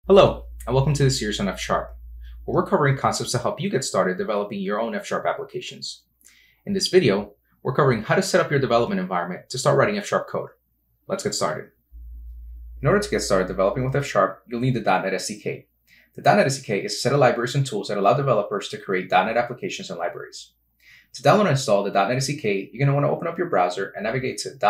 Hello, and welcome to the series on F Sharp, where we're covering concepts to help you get started developing your own F Sharp applications. In this video, we're covering how to set up your development environment to start writing F Sharp code. Let's get started. In order to get started developing with F Sharp, you'll need the .NET SDK. The .NET SDK is a set of libraries and tools that allow developers to create .NET applications and libraries. To download and install the .NET SDK, you're going to want to open up your browser and navigate to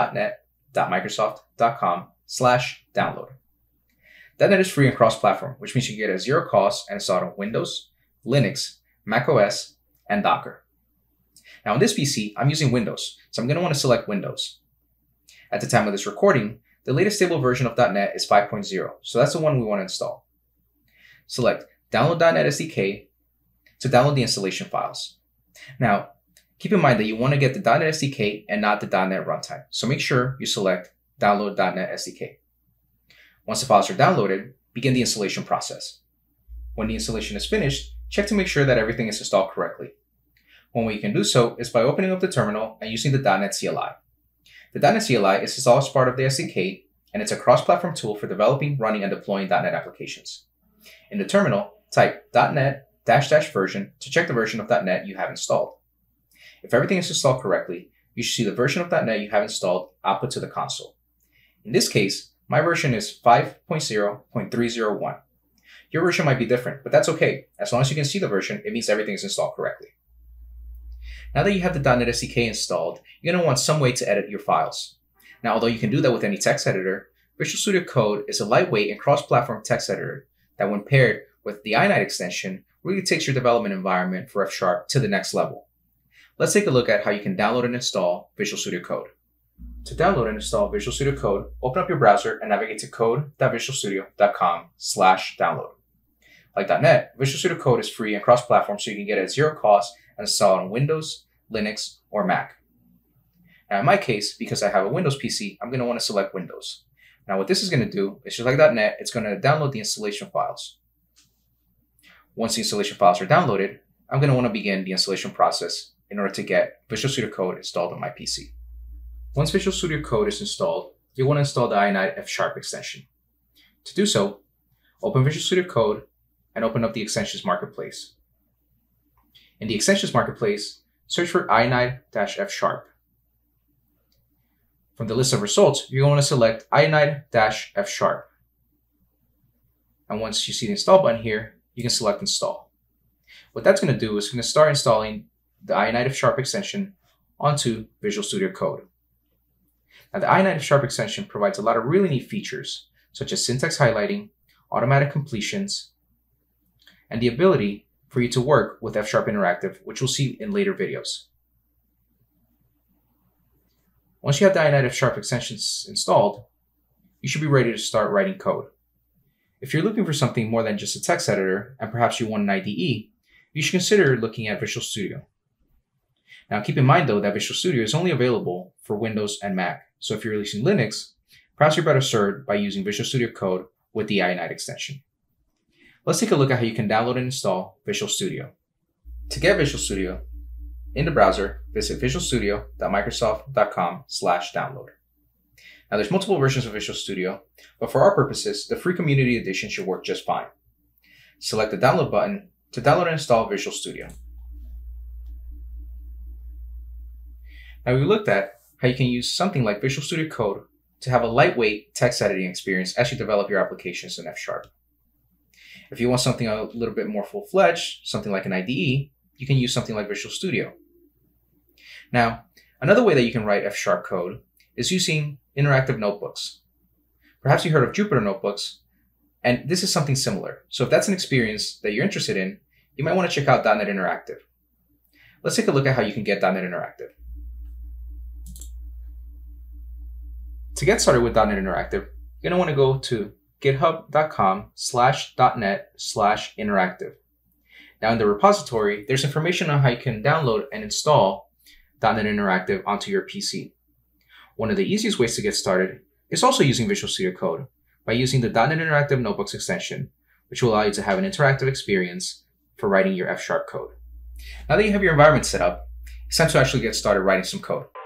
.net.microsoft.com/download. .NET is free and cross-platform, which means you can get it at zero cost and installed on Windows, Linux, macOS, and Docker. Now on this PC, I'm using Windows, so I'm going to want to select Windows. At the time of this recording, the latest stable version of .NET is 5.0, so that's the one we want to install. Select Download .NET SDK to download the installation files. Now, keep in mind that you want to get the .NET SDK and not the .NET runtime, so make sure you select Download .NET SDK. Once the files are downloaded, begin the installation process. When the installation is finished, check to make sure that everything is installed correctly. One way you can do so is by opening up the terminal and using the .NET CLI. The .NET CLI is installed as part of the SDK, and it's a cross-platform tool for developing, running, and deploying .NET applications. In the terminal, type .NET-version to check the version of .NET you have installed. If everything is installed correctly, you should see the version of .NET you have installed output to the console. In this case, my version is 5.0.301. Your version might be different, but that's okay. As long as you can see the version, it means everything is installed correctly. Now that you have the .NET SDK installed, you're going to want some way to edit your files. Now, although you can do that with any text editor, Visual Studio Code is a lightweight and cross-platform text editor that, when paired with the iKnight extension, really takes your development environment for F Sharp to the next level. Let's take a look at how you can download and install Visual Studio Code. To download and install Visual Studio Code, open up your browser and navigate to code.visualstudio.com/download. Like .NET, Visual Studio Code is free and cross-platform, so you can get it at zero cost and install it on Windows, Linux, or Mac. Now in my case, because I have a Windows PC, I'm going to want to select Windows. Now what this is going to do is, just like .NET, it's going to download the installation files. Once the installation files are downloaded, I'm going to want to begin the installation process in order to get Visual Studio Code installed on my PC. Once Visual Studio Code is installed, you'll want to install the iKnight F Sharp extension. To do so, open Visual Studio Code and open up the Extensions Marketplace. In the Extensions Marketplace, search for iKnight-F Sharp. From the list of results, you're going to select iKnight-F Sharp. And once you see the Install button here, you can select Install. What that's going to do is it's going to start installing the iKnight F Sharp extension onto Visual Studio Code. Now, the iKnight F Sharp extension provides a lot of really neat features, such as syntax highlighting, automatic completions, and the ability for you to work with F Sharp Interactive, which we'll see in later videos. Once you have the iKnight F Sharp extensions installed, you should be ready to start writing code. If you're looking for something more than just a text editor, and perhaps you want an IDE, you should consider looking at Visual Studio. Now, keep in mind, though, that Visual Studio is only available for Windows and Mac. So if you're using Linux, perhaps you're better served by using Visual Studio Code with the iKnight extension. Let's take a look at how you can download and install Visual Studio. To get Visual Studio, in the browser, visit visualstudio.microsoft.com/download. Now, there's multiple versions of Visual Studio, but for our purposes, the free community edition should work just fine. Select the download button to download and install Visual Studio. Now, we looked at how you can use something like Visual Studio Code to have a lightweight text editing experience as you develop your applications in F Sharp. If you want something a little bit more full-fledged, something like an IDE, you can use something like Visual Studio. Now, another way that you can write F Sharp code is using interactive notebooks. Perhaps you heard of Jupyter Notebooks, and this is something similar. So if that's an experience that you're interested in, you might want to check out .NET Interactive. Let's take a look at how you can get .NET Interactive. To get started with .NET Interactive, you're going to want to go to github.com/.net/interactive. Now in the repository, there's information on how you can download and install .NET Interactive onto your PC. One of the easiest ways to get started is also using Visual Studio Code by using the .NET Interactive Notebooks extension, which will allow you to have an interactive experience for writing your F Sharp code. Now that you have your environment set up, it's time to actually get started writing some code.